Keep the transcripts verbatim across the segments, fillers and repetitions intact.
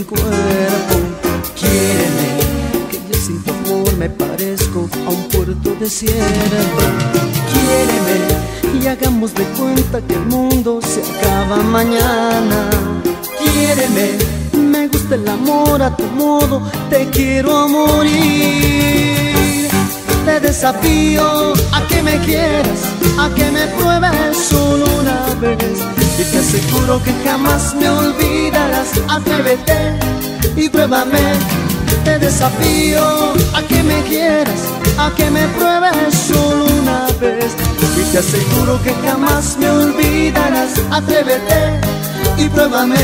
cuerpo. Quiéreme, que yo sin tu amor me parezco a un puerto desierto. Quiéreme y hagamos de cuenta que el mundo se acaba mañana. Quiéreme, me gusta el amor a tu modo, te quiero a morir. Te desafío a que me quieras, a que me pruebes solo una vez, y te aseguro que jamás me olvidarás. Atrévete y pruébame. Te desafío a que me quieras, a que me pruebes solo una vez, y te aseguro que jamás me olvidarás. Atrévete y pruébame.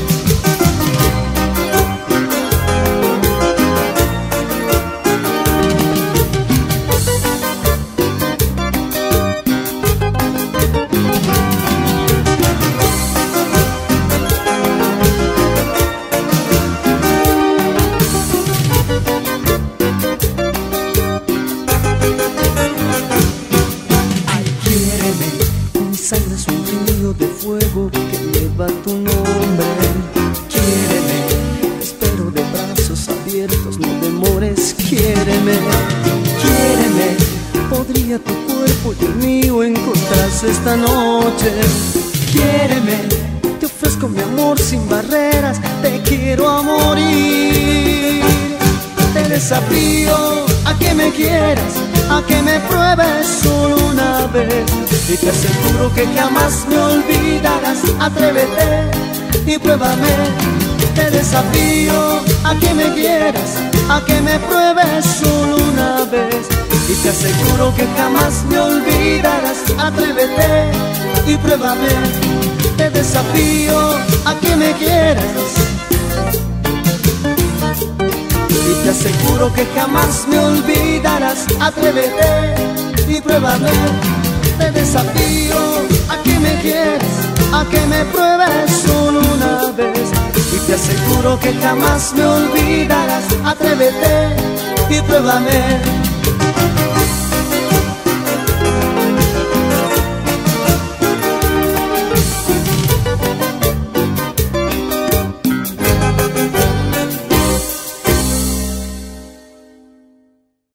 Sangre es un río de fuego que lleva tu nombre. Quiéreme, te espero de brazos abiertos, no demores. Quiéreme, quiéreme, podría tu cuerpo y el mío encontrarse esta noche. Quiéreme, te ofrezco mi amor sin barreras, te quiero a morir. Te desafío a que me quieras, a que me pruebes solo una vez, y te aseguro que jamás me olvidarás. Atrévete y pruébame. Te desafío a que me quieras, a que me pruebes solo una vez, y te aseguro que jamás me olvidarás. Atrévete y pruébame. Te desafío a que me quieras, y te aseguro que jamás me olvidarás. Atrévete y pruébame. Te desafío a que me quieras, a que me pruebes solo una vez, y te aseguro que jamás me olvidarás. Atrévete y pruébame.